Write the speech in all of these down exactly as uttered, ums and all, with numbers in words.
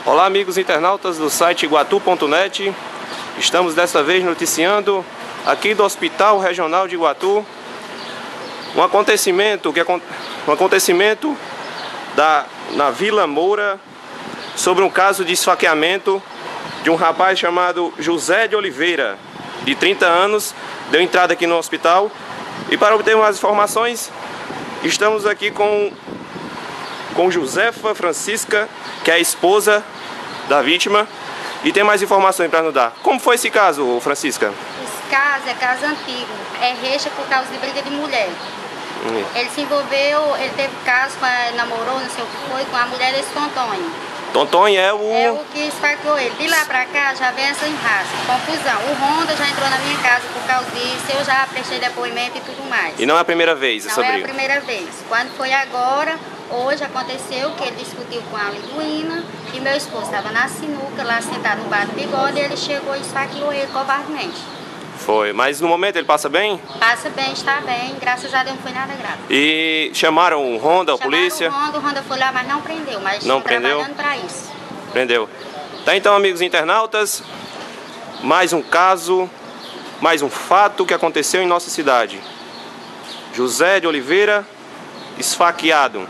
Olá, amigos internautas do site iguatu ponto net. Estamos desta vez noticiando aqui do Hospital Regional de Iguatu um acontecimento que um acontecimento da na Vila Moura sobre um caso de esfaqueamento de um rapaz chamado José de Oliveira, de trinta anos, deu entrada aqui no hospital. E para obter mais informações, estamos aqui com com Josefa Francisca, que é a esposa da vítima, e tem mais informações para nos dar. Como foi esse caso, Francisca? Esse caso é caso antigo, é recha por causa de briga de mulher. Hum. Ele se envolveu, ele teve caso, com a, namorou, não sei o que foi, com a mulher desse Tontonho. Tontonho é o... É o que esfaqueou ele. De lá pra cá já vem essa enrasca, confusão. O Honda já entrou na minha casa por causa disso, eu já prestei depoimento e tudo mais. E não é a primeira vez essa briga? Não é briga? a primeira vez. Quando foi agora, hoje aconteceu que ele discutiu com a Liduína e meu esposo estava na sinuca, lá sentado no bar do Bigode, e ele chegou e esfaqueou ele covardemente. Foi, mas no momento ele passa bem? Passa bem, está bem, graças a Deus não foi nada grave. E chamaram o Honda, a polícia? O Honda, o Honda foi lá, mas não prendeu, mas não está prendeu? trabalhando para isso. Prendeu. Tá, então, amigos internautas, mais um caso, mais um fato que aconteceu em nossa cidade. José de Oliveira esfaqueado.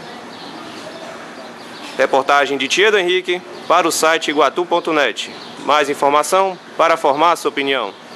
Reportagem de Tia do Henrique para o site iguatu ponto net. Mais informação para formar a sua opinião.